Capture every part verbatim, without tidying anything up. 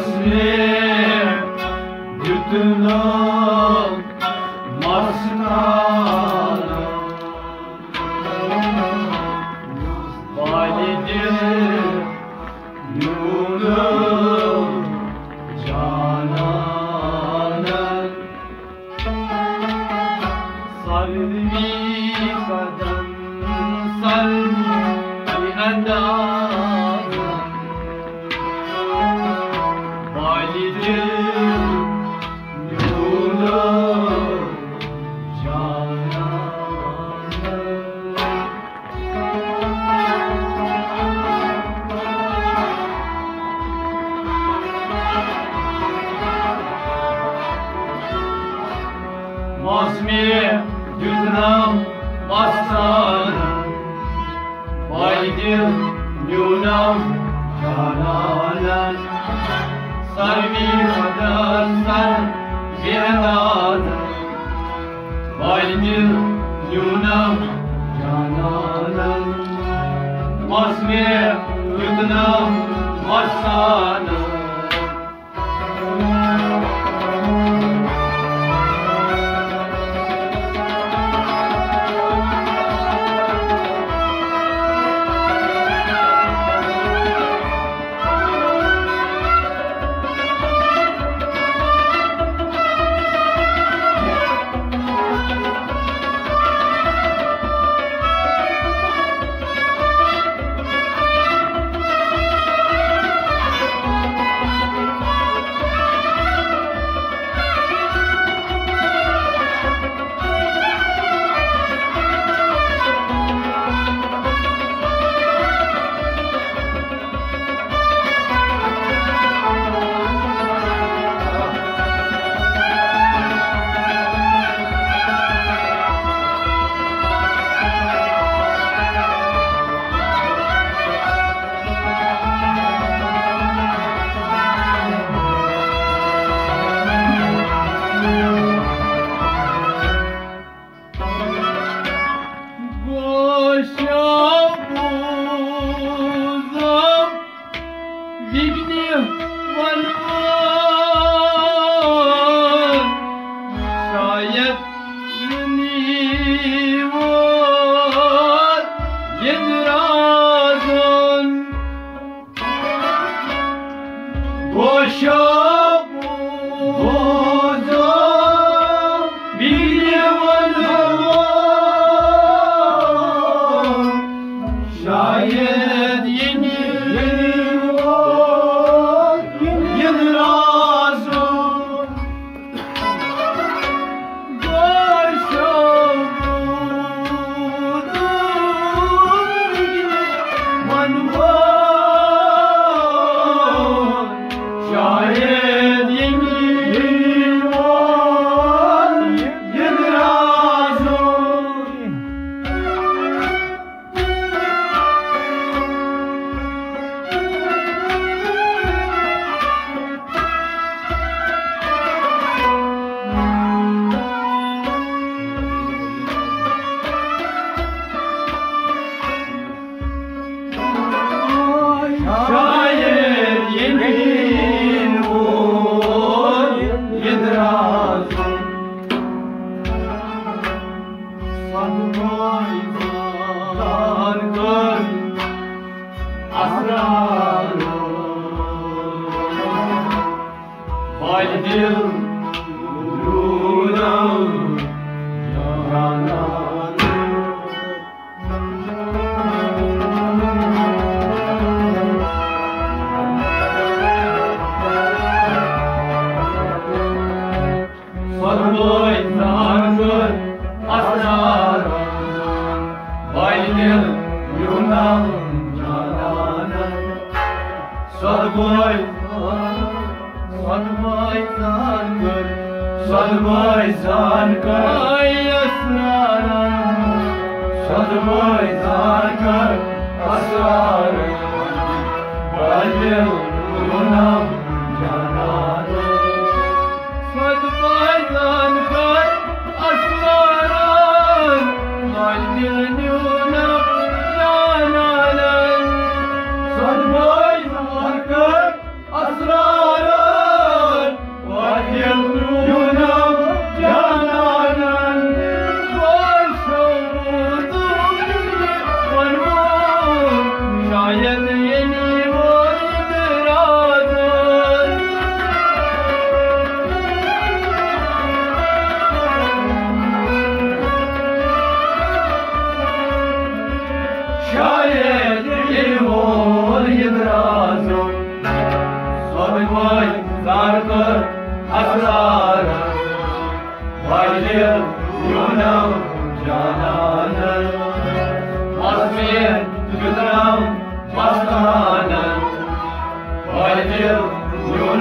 Asrar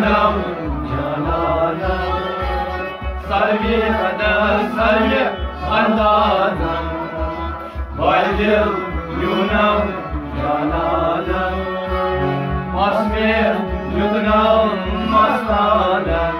यूनम जनानम सर्वे कदा सर्वे अंदाजम वादिल यूनम जनानम अस्मे युगनम मस्तानम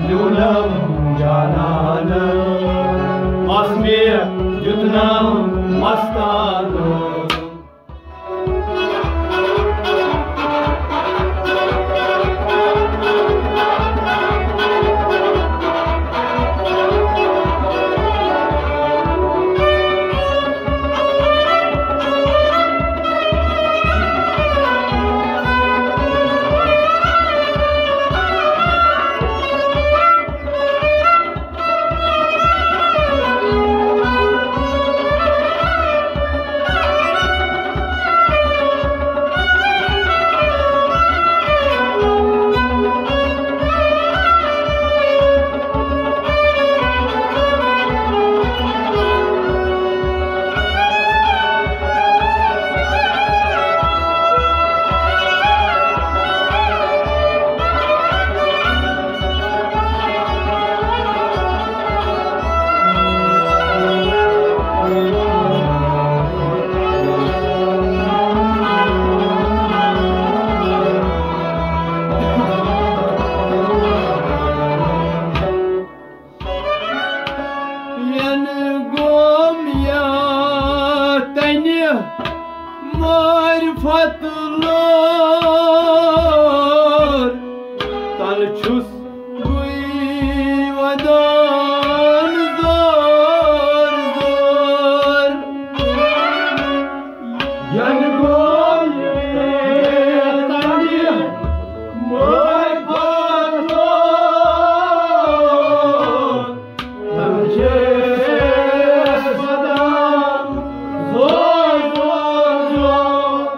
Janana, Asmir, Yutnam, मस्तानों marfatlar talçus duymadan zor zor yani goyetani marfatlar talçus duymadan zor zor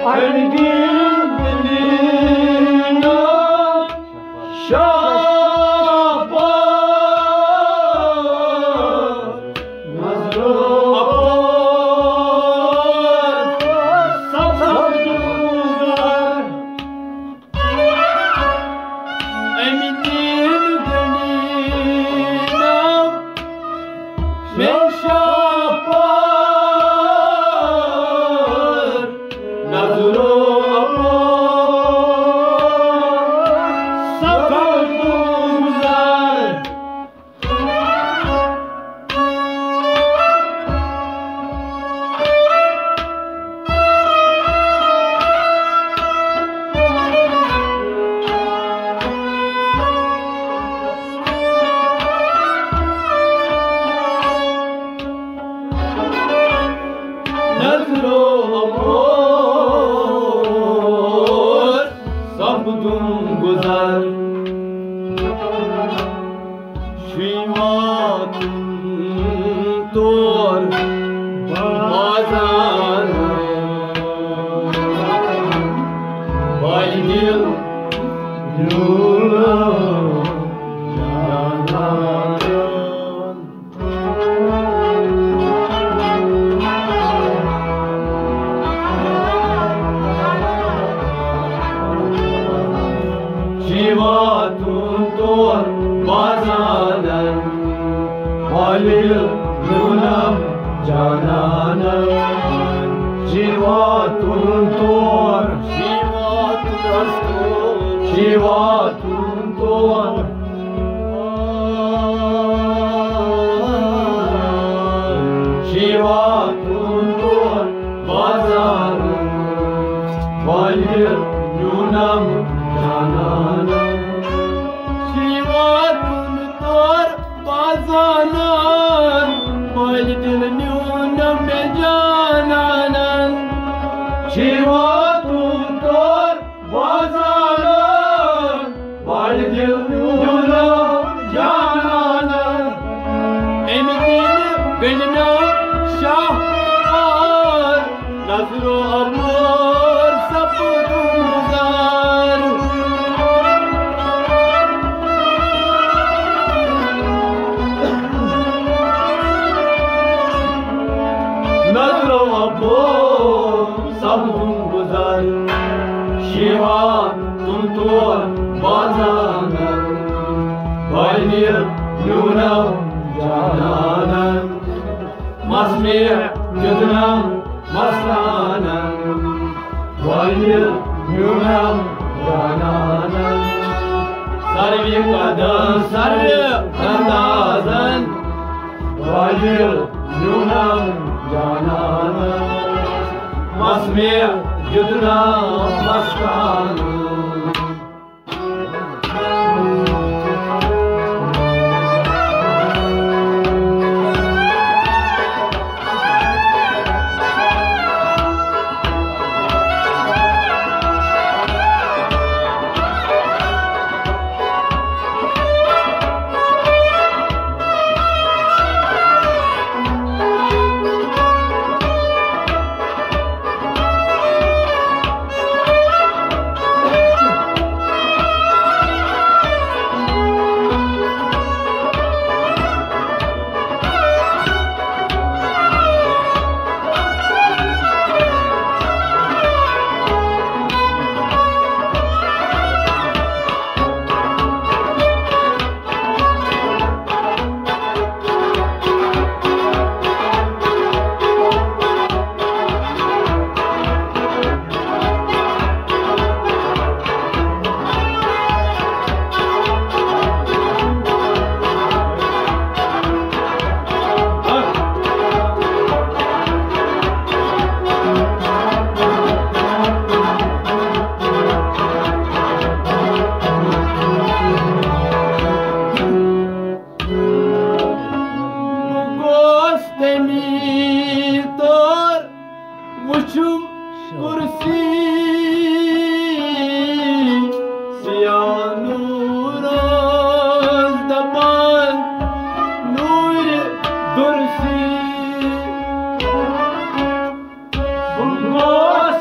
Ghost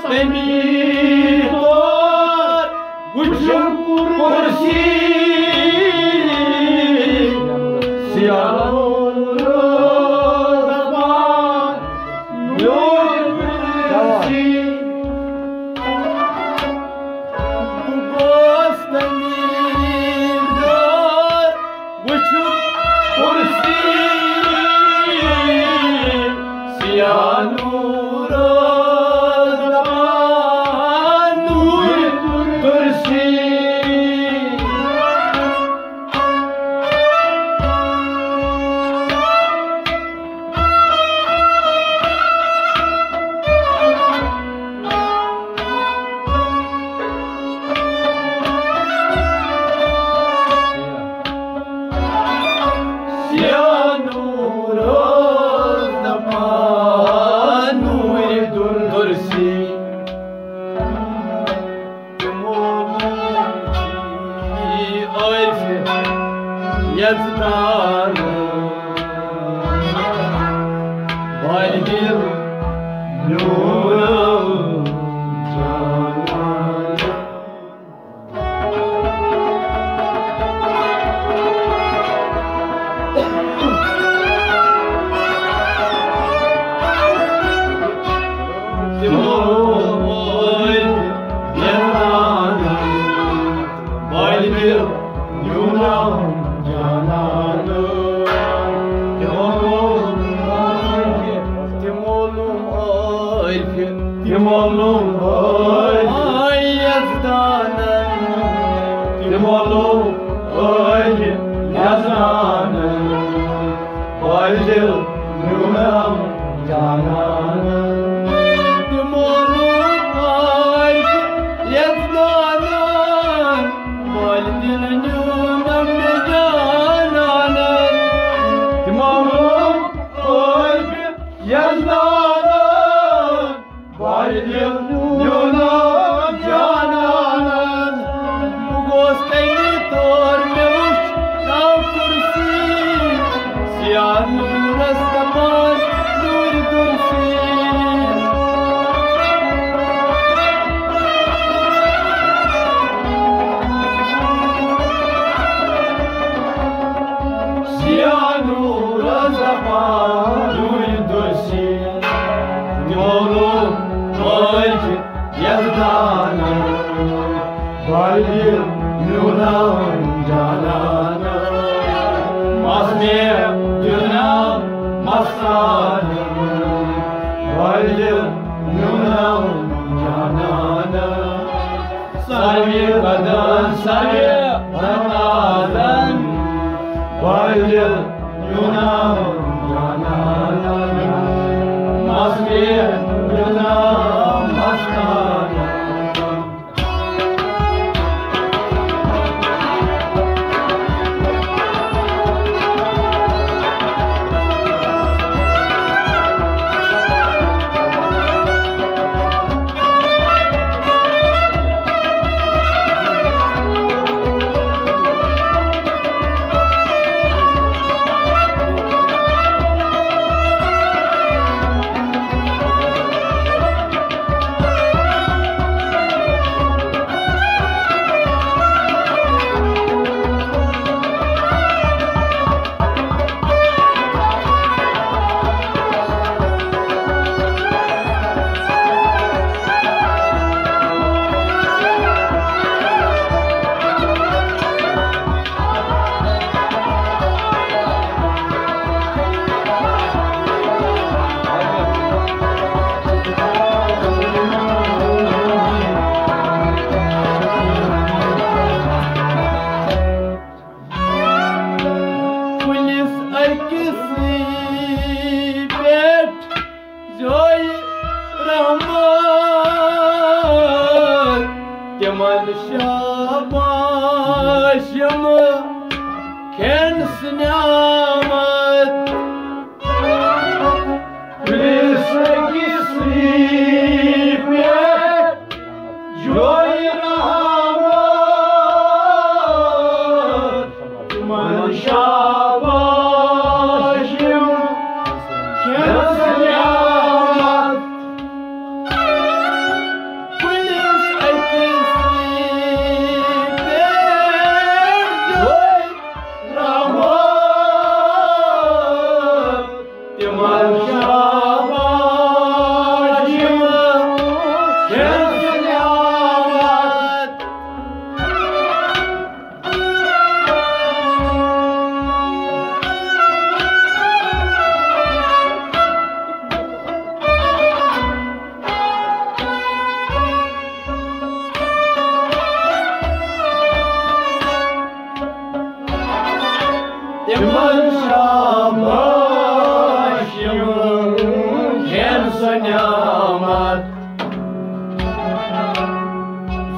Temi tor Guchum kursi Siyalur zaman Nur kursi Gos temi tor Guchum kursi Siyalur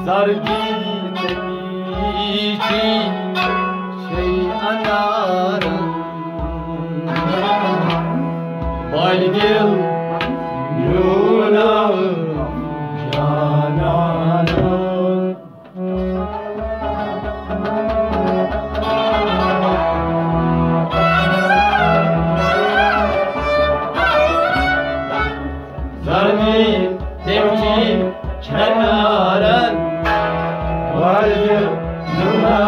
Zargi temici şey anaran Balgil yuna cananan Zargi temici çanaran Balgil yuna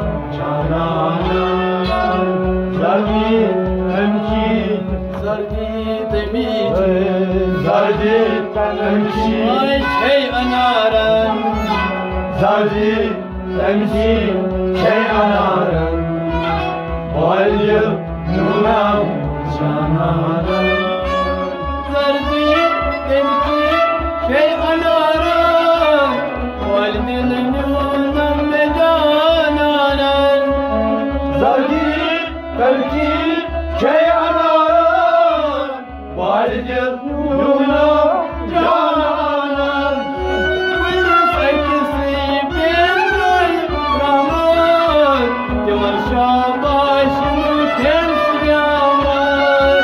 cananan Zargi temici Zargi temici Zargi temici şey anaran Zargi temici şey anaran Balgil yuna cananan Zargi temici şey anaran Balgil yuna cananan Zargi temici şey anaran Balgil yuna cananan Sekisi bir rahman Divar şabaşını temsil yağmur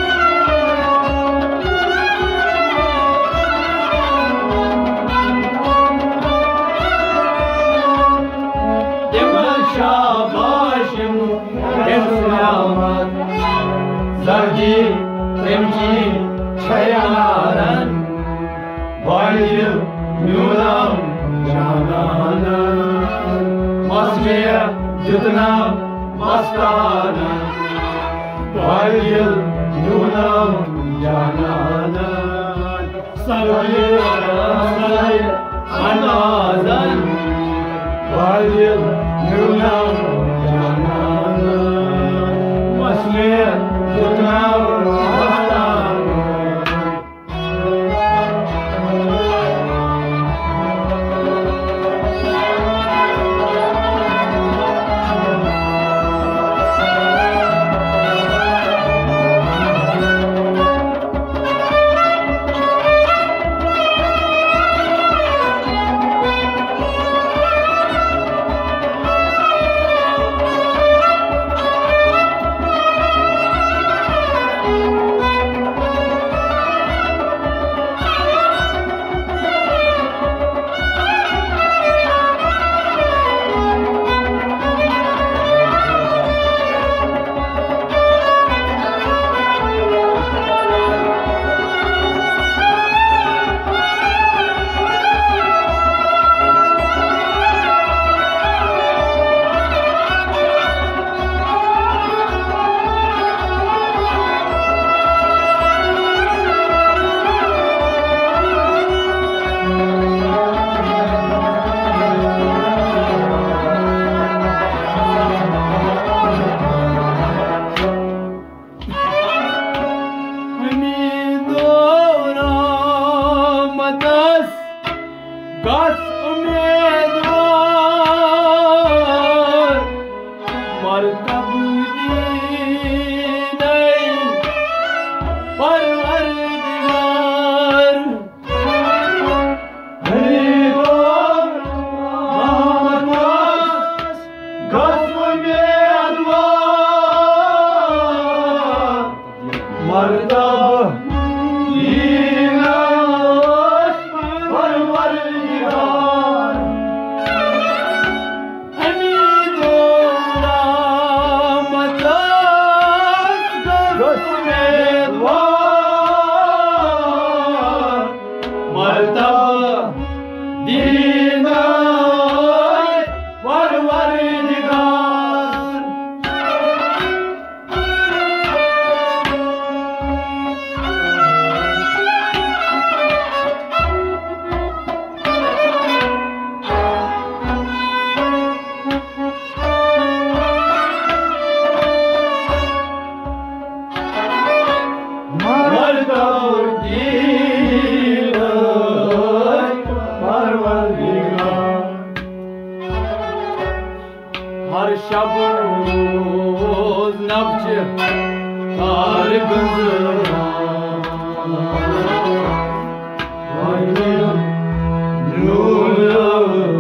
Divar şabaşını temsil yağmur Zargi temci çayanaran Balgil yunam cananan Masmeye yutna mastana Balgil yunam cananan Sarayı sarayı anazan Balgil yunam cananan Masmeye yutna mastana Gaz umedvar Markab dinay Parvardigar Umedvar Mahmud Gaz umedvar Markab dinay Parvardigar Har şabuz nabcı har gızıra Vay nurlar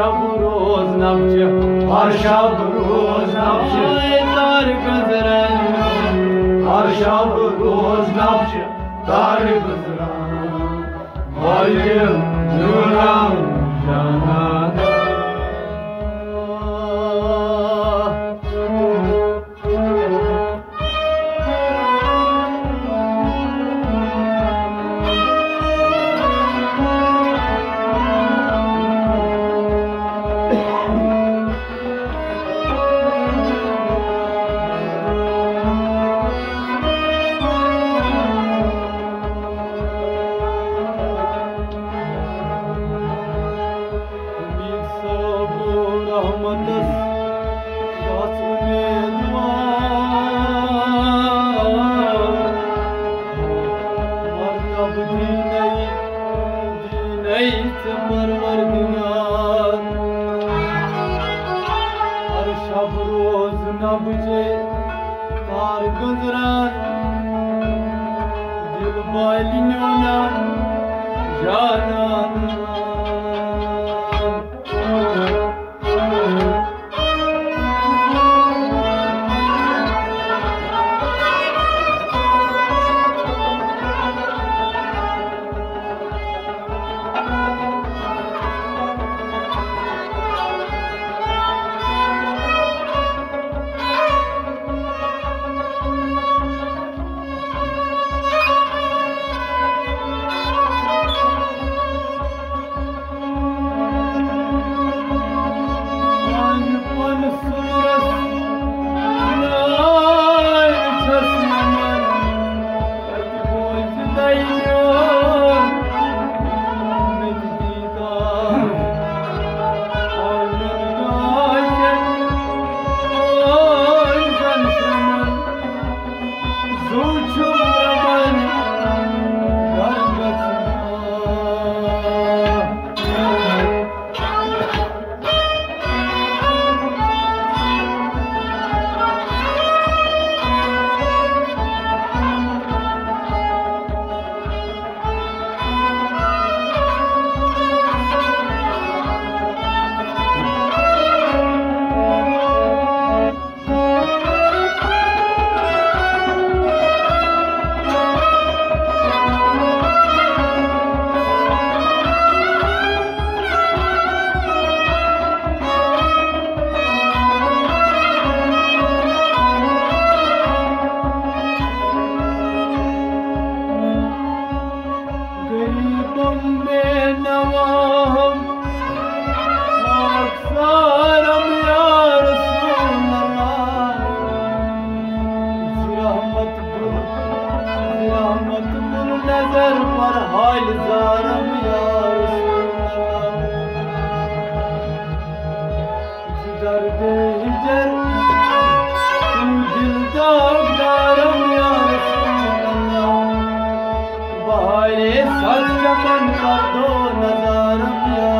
शब रोज नब्ज हर शब रोज नब्ज तार गुजरन हर शब रोज नब्ज तार गुजरन वालिम नूरम जनादा शब रोज नब्जे तार गुजरन दिल बालियों जानन नजर पर हाल ज़ारम या दर्द हिजर तू दिल दागदारम या बहारे सर चमन कर दो नजारम या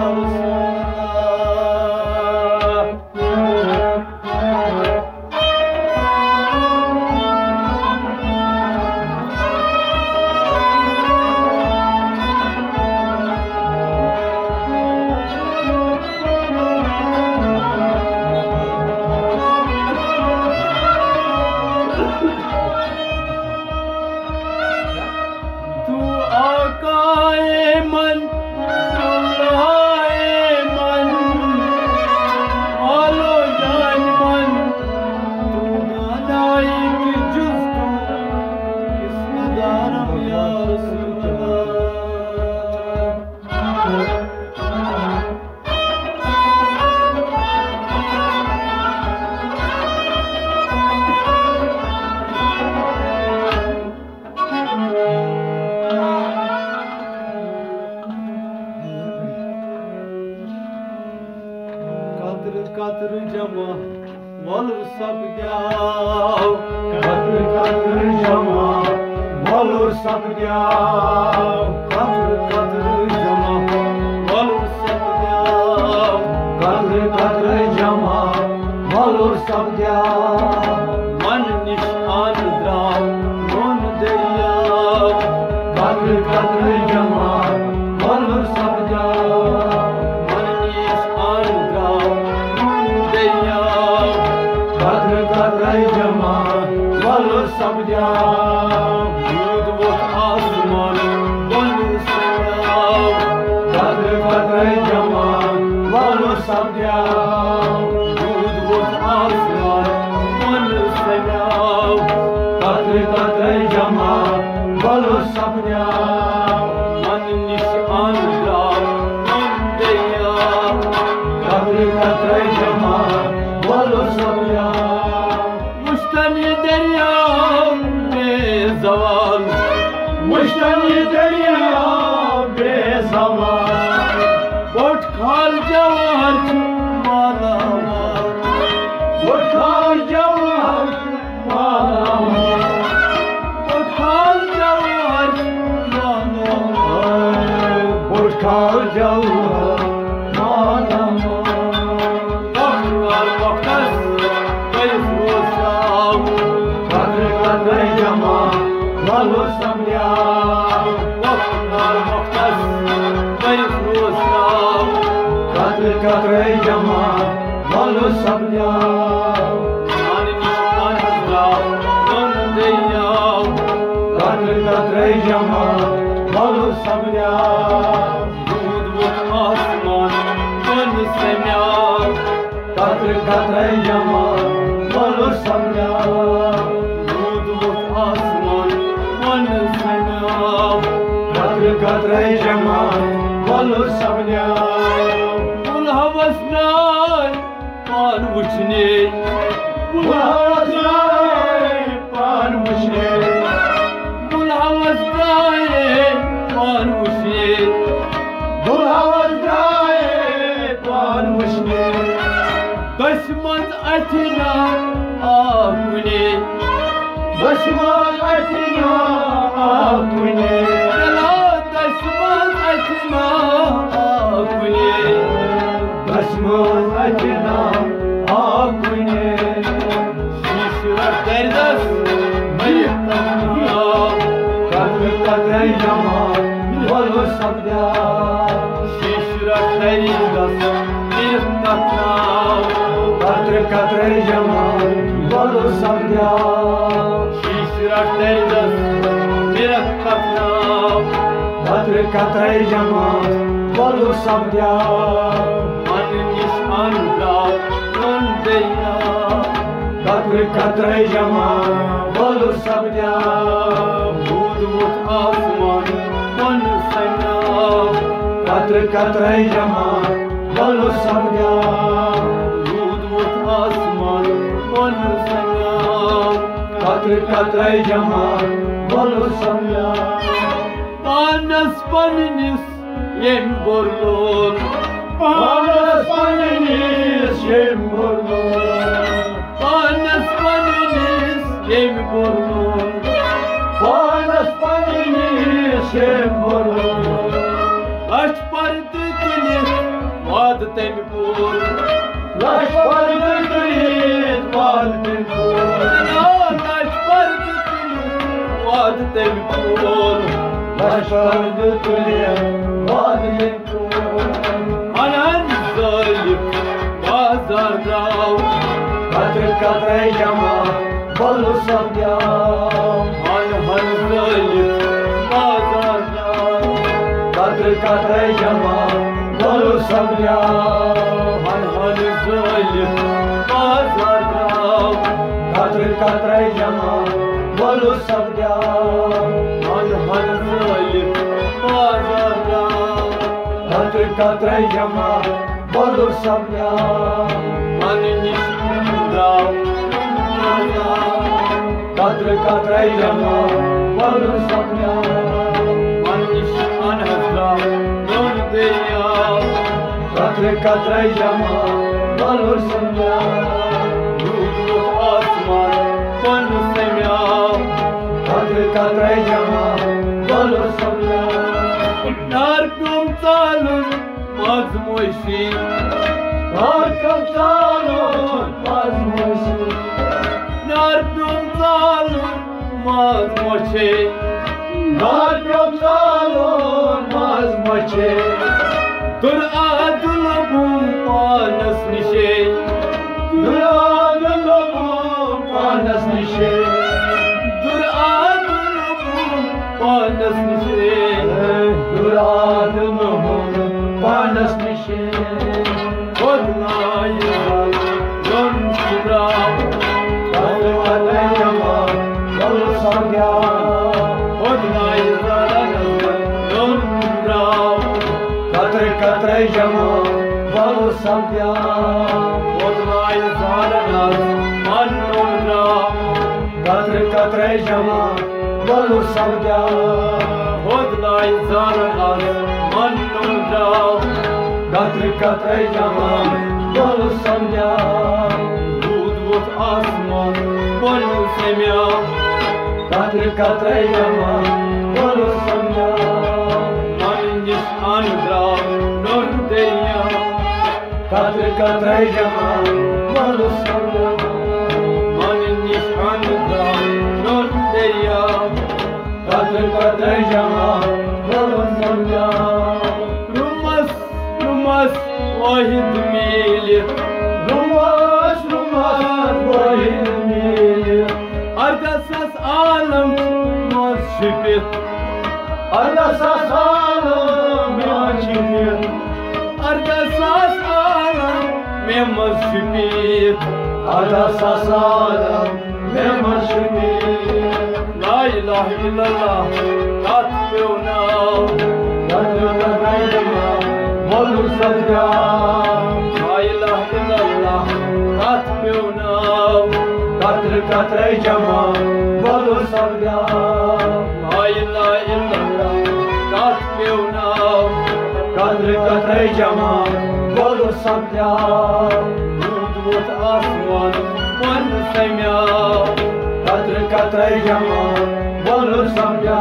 कदर जमा वलर सब द्याव कदर कदर जमा वलर सब द्याव कदर कदर जमा वलर सब द्याव कदर कदर जमा वलर सब द्याव मन निशान द्राव मन दरियाव कदर कदर जमा वलर सब द्याव मन निशान sapdiao, Yud vot asman, Vanu sapdiao, Kadr kadre jamal, Vanu sapdiao, Yud vot asman, Vanu sapdiao, Kadr kadre jamal, Vanu sapdiao, Man nishan rav, Man deya, Kadr kadre jamal, Vanu sapdiao, Mushtani derya bezaval, Mushtani derya bezaval, Bot khal jawhar malamal, Bot khal jawhar malamal, Bot khal jawhar malamal, Bot khal jawhar malamal. Bakar bakas Kadr kadre jamal, Vanu sapdiao, Bakar bakas Kadr kadre jamal, Vanu sapdiao, Man nishan rav, Man deya, Kadr kadre jamal, Vanu sapdiao, Yud vot asman, Vanu sapdiao, Kadr kadre jamal, Vanu sapdiao, Yud vot asman, Vanu sapdiao, Kadr kadre jamal, Vanu sapdiao, Kul havas nay, Pan vuchne, Kul havas nay, Pan vuchne, Kul havas nay, Pan vuchne, Kul havas nay, Pan vuchne, Dasman atina akune, Dasman atina akune, Dala dasman atina akune, Dasman atina akune, Shishra derdas maytamna, Kadr kadre jamal, Vanu sapdiao, Shishra derdas maytamna, Kadr kadre jamal, Vanu sapdiao, Shishra derdas maytamna, Kadr kadre jamal, Vanu sapdiao, Man nishan rav, Man deya, Kadr kadre jamal, Vanu sapdiao, Yud vot asman, Vanu sapdiao, Kadr kadre jamal, Vanu sapdiao, Yud vot asman, Vanu sapdiao, Kadr kadre jamal, Vanu sapdiao, Panas paninis yem borlon, Panas paninis yem borlon, Panas paninis yem borlon, Panas paninis yem borlon, Lash pardı dilit vad tempur, Lash pardı dilit vad tempur, Lash pardı dilit vad tempur, Lash pardı dilit vad tempur, Anan zalim bazar rav, Kadr kadre jamal, Vanu sapdiao, Anan zalim bazar rav, Kadr kadre jamal, Vanu sapdiao, Anan zalim bazar rav, Kadr kadre jamal, Vanu sapdiao, Anan zalim bazar rav, Kadr kadre jamal, Vanu sapdiao, Man nishan rav, Kadr kadre jamal, Vanu sapdiao, Man nishan rav, Man deya, Kadr kadre jamal, Vanu sapdiao, Yud vot asman, Vanu sapdiao, Kadr kadre jamal, Vanu sapdiao, Nar kumtalun mazmoishi, Nar kumtalun mazmoishi, Nar kumtalun mazmoishi, Nar kumtalun mazmoishi, Dur adulabum panas nishe, Dur adulabum panas nishe, Dur sabya odnai zaranas don brau katre katre jama valu sabya odnai zaranas man don brau katre katre jama valu sabya odnai zaranas man don brau katre katre jama valu sabya вот асман, волю семья, катре катре яма, волю семья, маниш андра, нордея, катре катре яма, волю семья, маниш андра, нордея, катре катре яма, волю семья, румас, румас, вахид мили, румас, румас. Ardasas alam masjid, Ardasas alam masjid, Ardasas alam masjid, Ardasas alam masjid. La ilaha illallah, tatbuna, tatbuna, molu sadya. La ilaha illallah, tatbuna. Katre katre jama valu sabya la ilaha illallah tatbuna katre katre jama valu sabya udvot asman man semya katre katre jama valu sabya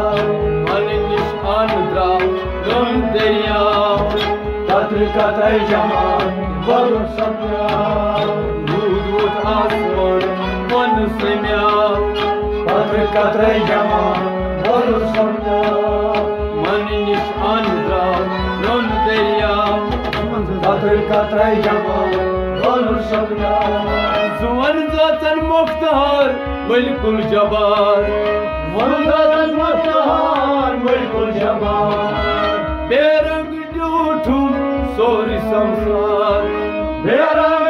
manish andra don deya katre katre jama valu sabya udvot asman man semya katre katre jama valu sabya manish andra don deya katre katre jama valu sabya zuan zatan mukhtar bilkul jabar zuan zatan mukhtar bilkul jabar berang juthum sori samsar berang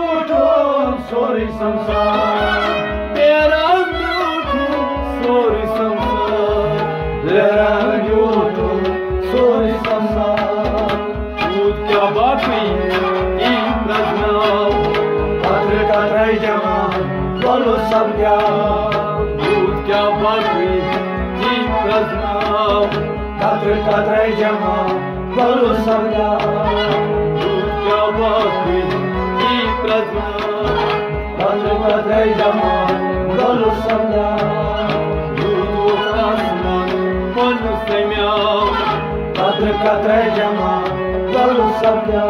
Sorry, samsar, tera jutu, sorry, samsar, tera jutu, sorry, samsar. Ud kya baki, ki prajna, katre katre jama, valu sabya. Ud kya baki, ki prajna, katre katre jama, valu sabya. Ud kya baki, ki prajna. Katre katre jama, valu sabya. Udvot asman, man semya. Katre katre jama, valu sabya.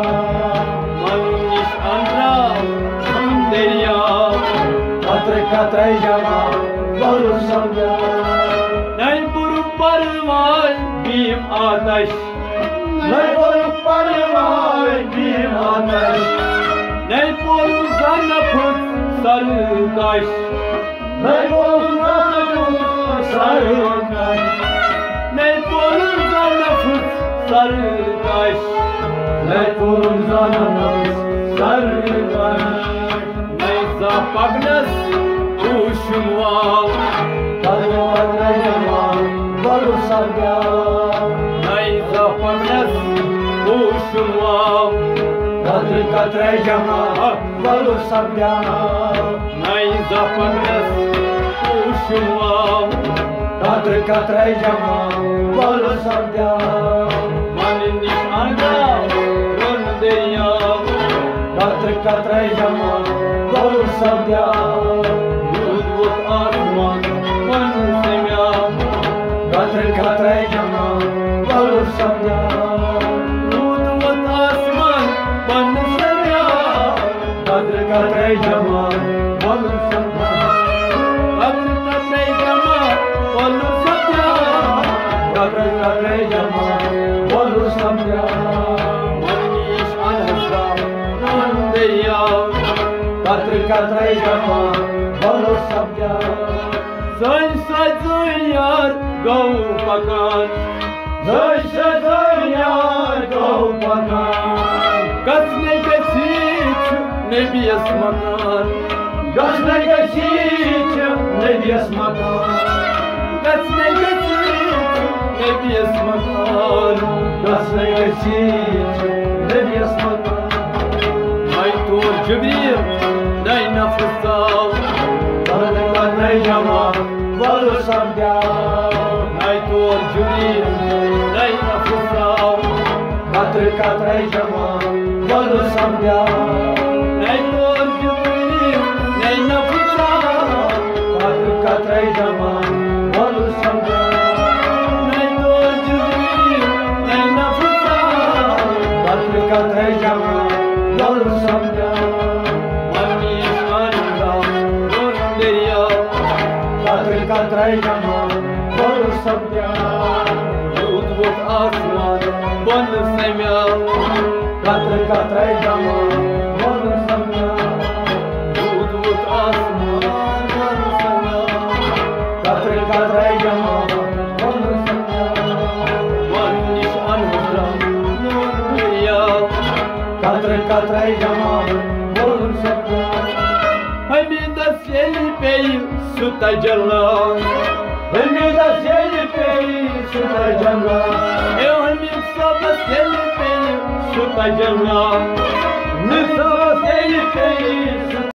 Manish andra, nondeya. Katre katre jama, valu sabya. Nay buru parval, bim atash. Nay buru parval, bim atash. Nay buru zanaput. Sarıdaş, ne bolun sarıdaş, ne bolun zanafut sarıdaş, ne bolun zanafut sarıdaş, ne zapagnas uşumval, kadrovadrayamal valu sabya, ne zapagnas uşumval. Katre katre jama valu sabya nai zapagnas ushumam katre katre jama valu sabya manish andra don deya katre katre jama valu sabya udvot asman man semya katre katre jama valu sabya udvot asman man semya katre katre jama valu sabya katre katre jama valu sabya katre katre jama valu sabya manish andra don deya katre katre jama valu sabya zay say yar gau pakan zay say yar gau pakan gasne geçiç ne biyas makan gasne geçiç nebes măcar, Dați ne-ai găsit, nebes măcar, Dați ne-ai găsit, nebes măcar. Ai tu, Jibril, dai nafăsal, Dar de la trei jama, valul s-abdea. Ai tu, Jibril, dai nafăsal, Catru ca trei jama, valul s-abdea. Ai tu, Jibril, dai nafăsal, Catru ca trei jama, valul s-abdea. Ai tu, Jibril, dai nafăsal, Catru ca trei jama, valul s-abdea. Catru ca trei jama, valul s-abdea. Тут вот асман, вон семя, Catru ca trei jama, valul s-abdea. Тут вот асман, вон семя, Catru ca trei jama, valul s-abdea. Вон nici anul nu ia, Catru ca trei jama, valul s-abdea. Hai mi da seli pe suta jalla, Hai mi da seli pe suta jalla, Eu mi saba seli pe suta jalla, Mi saba seli pe